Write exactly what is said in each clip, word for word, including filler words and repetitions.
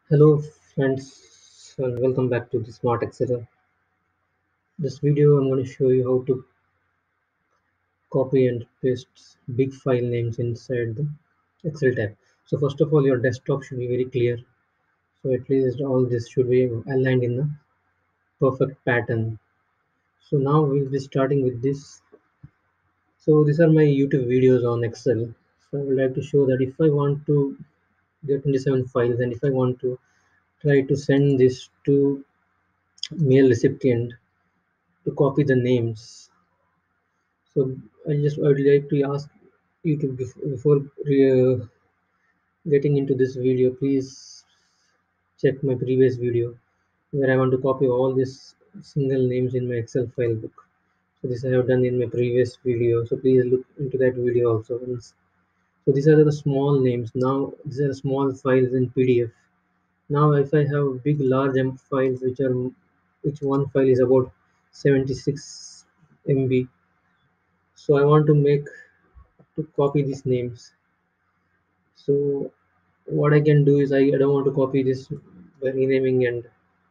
Hello friends and welcome back to the Smart Excel. This video I'm going to show you how to copy and paste big file names inside the Excel tab. So first of all your desktop should be very clear. So at least all this should be aligned in a perfect pattern. So now we'll be starting with this. So these are my YouTube videos on Excel. So I would like to show that if I want to get twenty-seven files and if I want to try to send this to mail recipient to copy the names. So I just I would like to ask you to bef- before uh, getting into this video, please check my previous video where I want to copy all these single names in my Excel file book. So this I have done in my previous video. So please look into that video also once. So these are the small names. Now these are small files in P D F. Now if I have big large M files which are which one file is about seventy-six M B. So I want to make to copy these names. So what I can do is I, I don't want to copy this by renaming and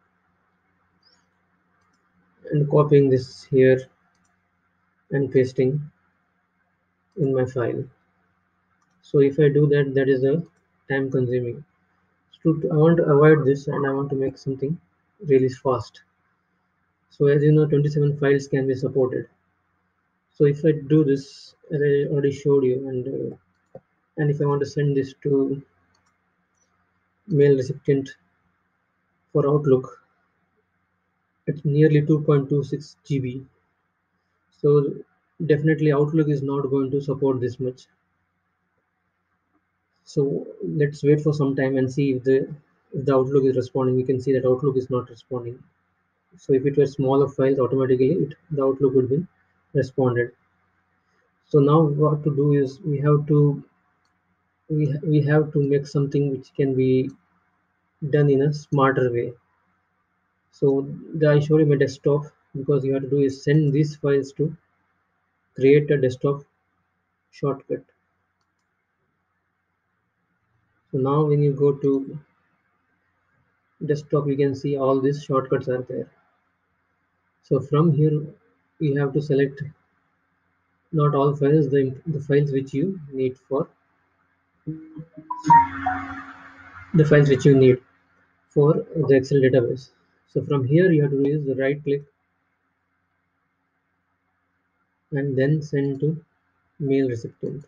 and copying this here and pasting in my file. So if I do that, that is a time consuming. So to- I want to avoid this and I want to make something really fast. So as you know, twenty-seven files can be supported. So if I do this, as I already showed you, and uh, and if I want to send this to mail recipient for Outlook, it's nearly two point two six G B. So definitely Outlook is not going to support this much. So let's wait for some time and see if the if the Outlook is responding. You can see that Outlook is not responding. So if it were smaller files, automatically it, the Outlook would be responded. So now what to do is we have to we we have to make something which can be done in a smarter way. So the, I showed you my desktop because you have to do is send these files to create a desktop shortcut. So now when you go to desktop, you can see all these shortcuts are there. So from here you have to select not all files, the, the files which you need for the files which you need for the Excel database. So from here you have to use the right click and then send to mail recipient.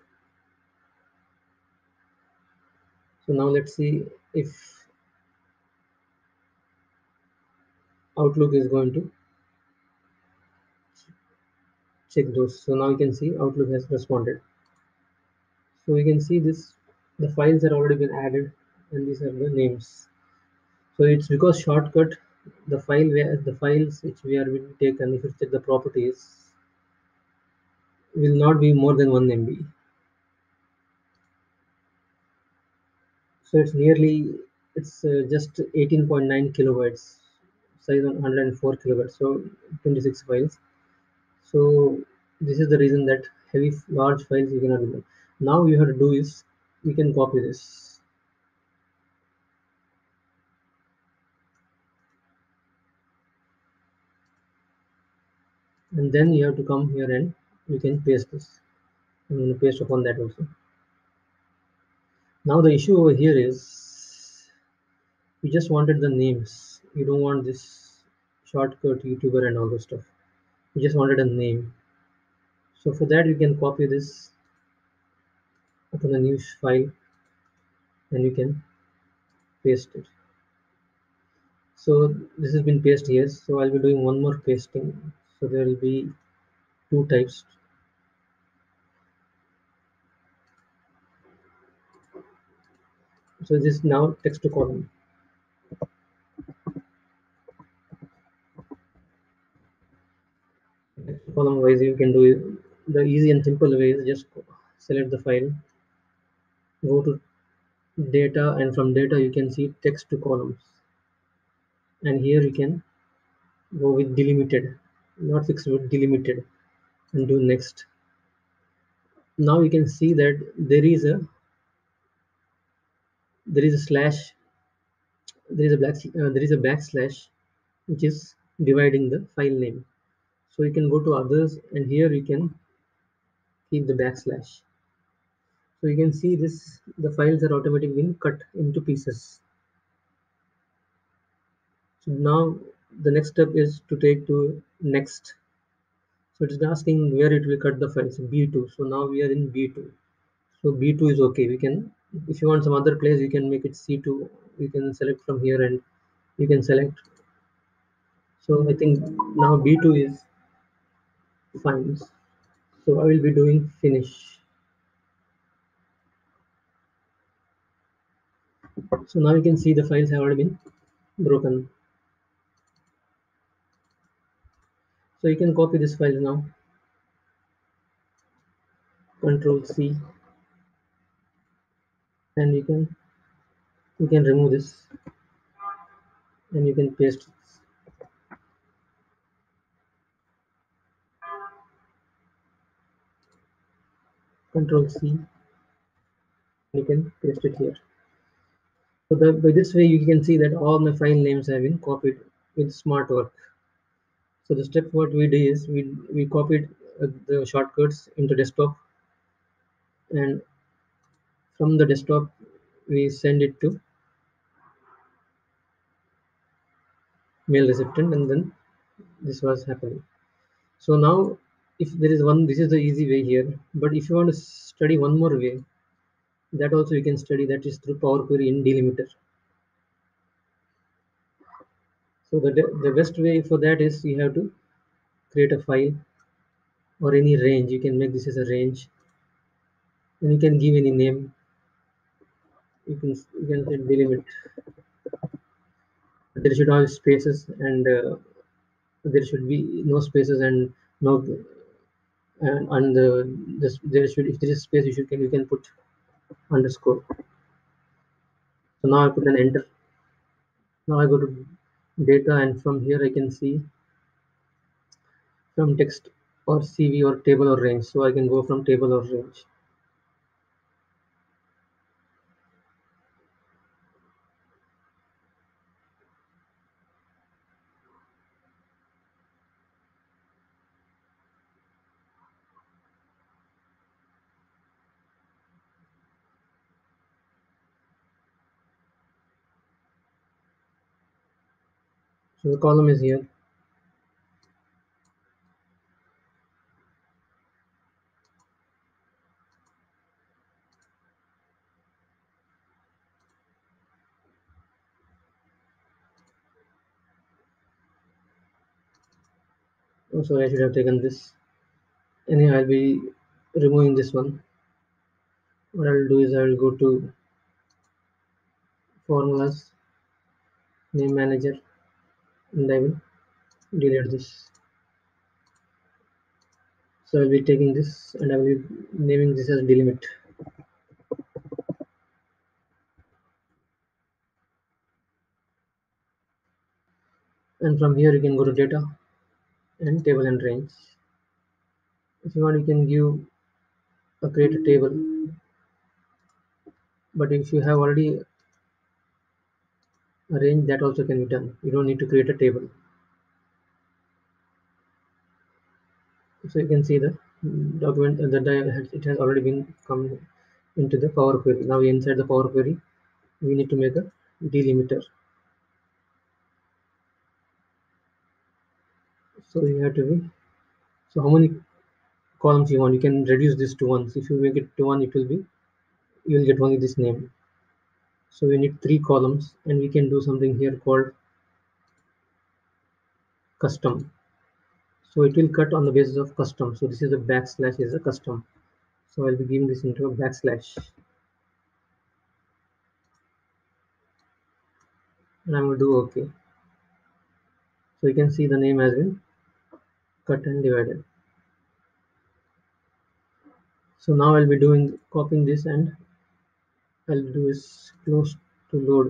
So now let's see if Outlook is going to check those. So now you can see Outlook has responded. So you can see this, the files are already been added and these are the names. So it's because shortcut the file where the files which we are will taken, if you check the properties, will not be more than one M B. So it's nearly it's uh, just eighteen point nine kilobytes, size on one hundred four kilobytes. So twenty-six files. So this is the reason that heavy large files you cannot do. Now you have to do is you can copy this and then you have to come here and you can paste this. I'm going to paste upon that also. Now the issue over here is you just wanted the names. You don't want this shortcut YouTuber and all those stuff. You just wanted a name. So for that you can copy this upon a new file and you can paste it. So this has been pasted here. So I'll be doing one more pasting. So there will be two types. So this is now text to column. Text to column wise you can do it. The easy and simple way is just select the file, go to data, and from data you can see text to columns, and here you can go with delimited, not fixed with delimited, and do next. Now you can see that there is a there is a slash there is a black uh, there is a backslash which is dividing the file name. So you can go to others, and here you can keep the backslash. So you can see this, the files are automatically being cut into pieces. So now the next step is to take to next. So it is asking where it will cut the files, B two. So now we are in B two. So B two is okay. We can, if you want some other place, you can make it C two. You can select from here and you can select. So I think now B two is fine. So I will be doing finish. So now you can see the files have already been broken. So you can copy this file now. Control C, and you can you can remove this, and you can paste. Control C, you can paste it here. So that by this way you can see that all my file names have been copied with smart work. So the step what we did is we we copied uh, the shortcuts into desktop, and from the desktop we send it to mail recipient, and then this was happening. So now if there is one, this is the easy way here, but if you want to study one more way, that also you can study, that is through Power Query in delimiter. So the, the best way for that is you have to create a file or any range. You can make this as a range, and you can give any name. You can you can say delimit. There should have spaces, and uh, there should be no spaces and no and, and the this there should, if there is space, you should can you can put underscore. So now I put an enter. Now I go to data, and from here I can see from text or C V or table or range. So I can go from table or range. So the column is here. Oh, sorry, I should have taken this. Anyhow, I'll be removing this one. What I'll do is I will go to formulas, name manager, and I will delete this. So I'll be taking this and I will be naming this as delimit. And from here you can go to data and table and range. If you want, you can give a create a table. But if you have already a range, that also can be done. You don't need to create a table. So you can see the document uh, that it has already been come into the Power Query. Now inside the Power Query, we need to make a delimiter. So you have to be, so how many columns you want, you can reduce this to one. So if you make it to one, it will be, you will get only this name. So we need three columns, and we can do something here called custom. So it will cut on the basis of custom. So this is a backslash is a custom. So I'll be giving this into a backslash, and I'm going to do OK. So you can see the name has been cut and divided. So now I'll be doing copying this, and I'll do is close to load.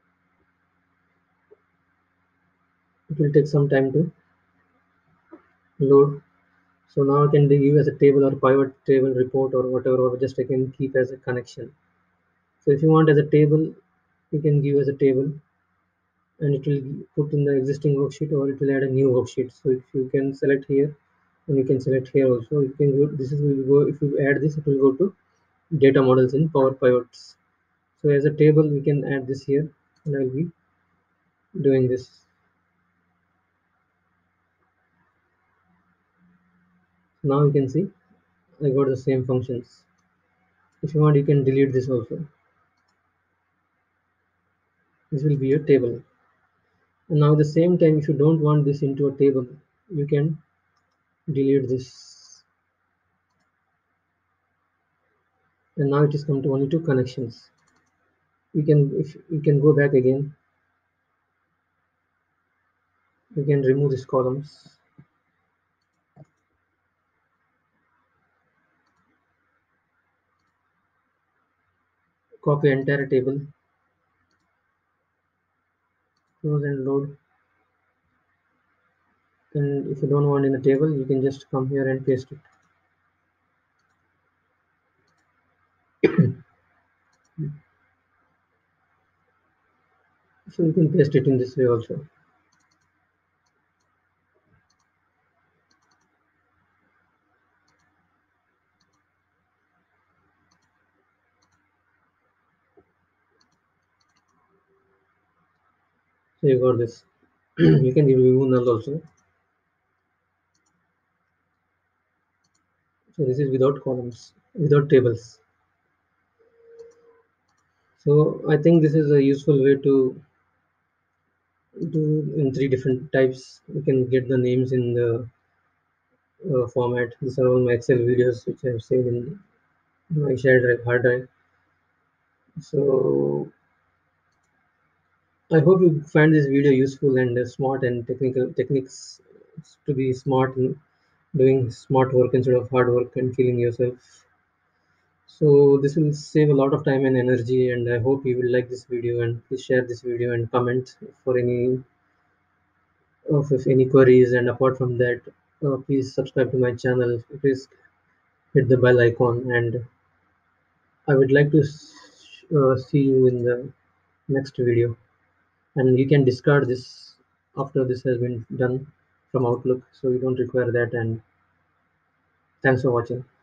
It will take some time to load. So now I can give as a table or pivot table report or whatever, or just I can keep as a connection. So if you want as a table, you can give as a table, and it will put in the existing worksheet or it will add a new worksheet. So if you can select here, and you can select here also, you can go, this is will go, if you add this, it will go to data models in Power Pivots. So as a table, we can add this here, and I'll be doing this. Now you can see I got the same functions. If you want, you can delete this also. This will be a table. And now at the same time, if you don't want this into a table, you can delete this. And now it is come to only two connections. You can, if you can go back again, you can remove these columns, copy entire table, close and load. And if you don't want in the table, you can just come here and paste it. So you can paste it in this way also. So you got this. You can remove null also. So this is without columns, without tables. So I think this is a useful way to do in three different types. You can get the names in the uh, format. These are all my Excel videos which I have saved in my shared drive, hard drive. So I hope you find this video useful and uh, smart and technical techniques to be smart in doing smart work instead of hard work and killing yourself. So this will save a lot of time and energy, and I hope you will like this video, and please share this video and comment for any of if any queries. And apart from that, uh, please subscribe to my channel. Please hit the bell icon, and I would like to s- uh, see you in the next video. And you can discard this after this has been done from Outlook, so you don't require that. And thanks for watching.